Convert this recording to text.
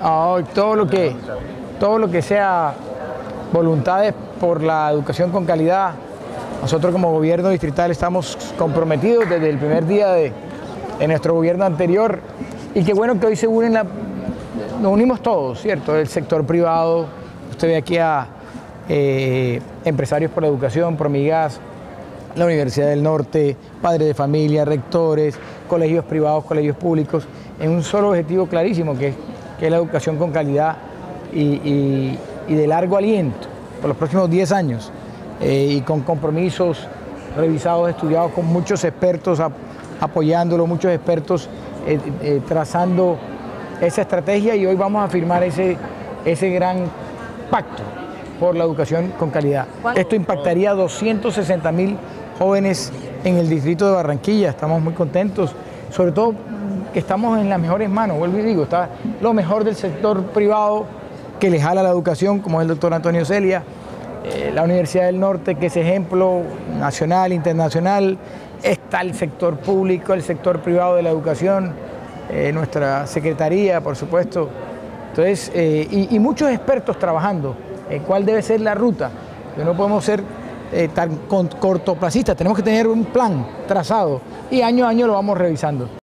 Todo lo que sea voluntades por la educación con calidad. Nosotros como gobierno distrital estamos comprometidos desde el primer día de nuestro gobierno anterior, y qué bueno que hoy se unen, nos unimos todos, ¿cierto? El sector privado, usted ve aquí a empresarios por la educación, Promigas, la Universidad del Norte, padres de familia, rectores, colegios privados, colegios públicos, en un solo objetivo clarísimo, que es la educación con calidad y de largo aliento por los próximos 10 años, y con compromisos revisados, estudiados, con muchos expertos apoyándolo, muchos expertos trazando esa estrategia, y hoy vamos a firmar ese gran pacto por la educación con calidad. Esto impactaría a 260.000 jóvenes en el distrito de Barranquilla. Estamos muy contentos, sobre todo que estamos en las mejores manos. Vuelvo y digo, está lo mejor del sector privado que le jala la educación, como es el doctor Antonio Celia, la Universidad del Norte, que es ejemplo nacional, internacional, está el sector público, el sector privado de la educación, nuestra secretaría, por supuesto. Entonces, y muchos expertos trabajando en cuál debe ser la ruta. No podemos ser tan cortoplacistas, tenemos que tener un plan trazado y año a año lo vamos revisando.